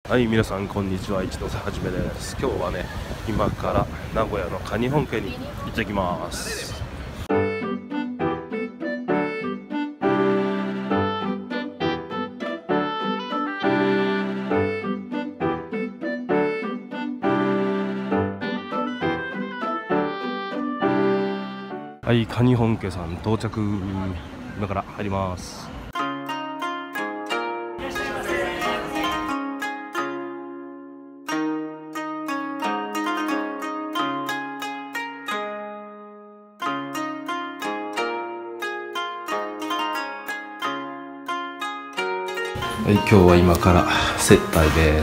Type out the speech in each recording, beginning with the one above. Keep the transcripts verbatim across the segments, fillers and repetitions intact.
はい、皆さんこんにちは、一ノ瀬はじめです。今日はね、今から名古屋の蟹本家に行ってきます。はい、蟹本家さん到着。今から入ります。はい、今日は今から接待です。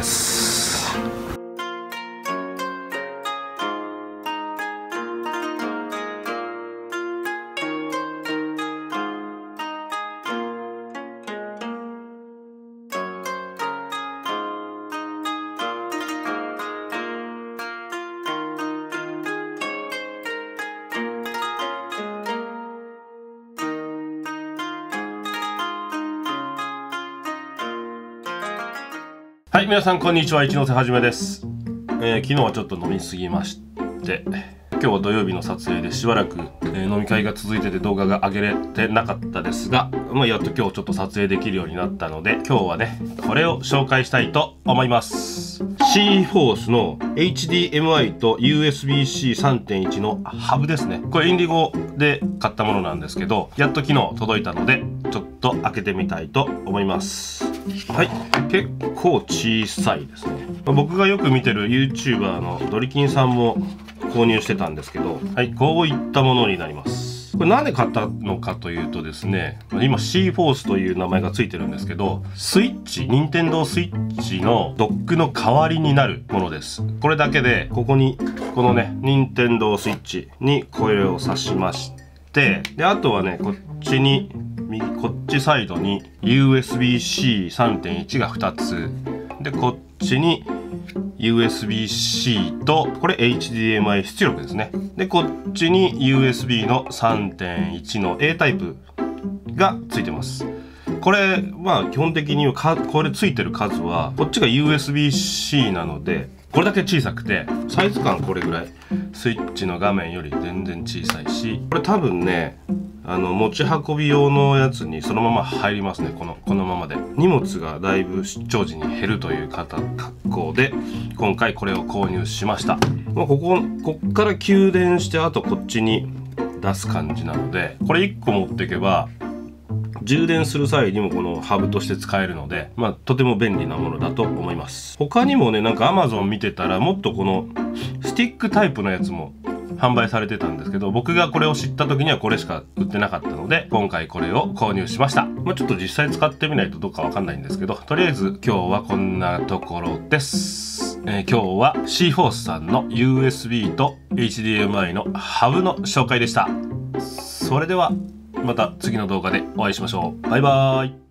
はい、皆さんこんにちは、一ノ瀬はじめです。えー、昨日はちょっと飲みすぎまして、今日は土曜日の撮影でしばらく、えー、飲み会が続いてて動画が上げれてなかったですが、まあ、やっと今日ちょっと撮影できるようになったので、今日はねこれを紹介したいと思います。 C フォースの エイチディーエムアイ と ユーエスビーシーさんてんいち のハブですね。これインディゴで買ったものなんですけど、やっと昨日届いたのでちょっと開けてみたいと思います。はい、結構小さいですね。僕がよく見てる YouTuber のドリキンさんも購入してたんですけど、はい、こういったものになります。これなんで買ったのかというとですね、今 C フォースという名前がついてるんですけど、スイッチ、任天堂スイッチのドックの代わりになるものです。これだけで、ここにこのね任天堂スイッチにこれを挿しまして、であとはねこっちに右こっちサイドに ユーエスビーシーさんてんいち がふたつで、こっちに ユーエスビーシー とこれ エイチディーエムアイ 出力ですね。でこっちに ユーエスビー の さんてんいち の A タイプがついてます。これまあ基本的にかこれついてる数はこっちが ユーエスビーシー なのでこれだけ小さくて、サイズ感これぐらい、スイッチの画面より全然小さいし、これ多分ねあの持ち運び用のやつにそのまま入りますね。このこのままで荷物がだいぶ出張時に減るという方格好で今回これを購入しました。まあ、こここっから給電してあとこっちに出す感じなので、これいっこ持っていけば充電する際にもこのハブとして使えるので、まあ、とても便利なものだと思います。他にもねなんか Amazon 見てたらもっとこのスティックタイプのやつも販売されてたんですけど、僕がこれを知った時にはこれしか売ってなかったので今回これを購入しました。まあ、ちょっと実際使ってみないとどうかわかんないんですけど、とりあえず今日はこんなところです。えー、今日は C フォースさんの ユーエスビー と エイチディーエムアイ のハブの紹介でした。それではまた次の動画でお会いしましょう。バイバーイ。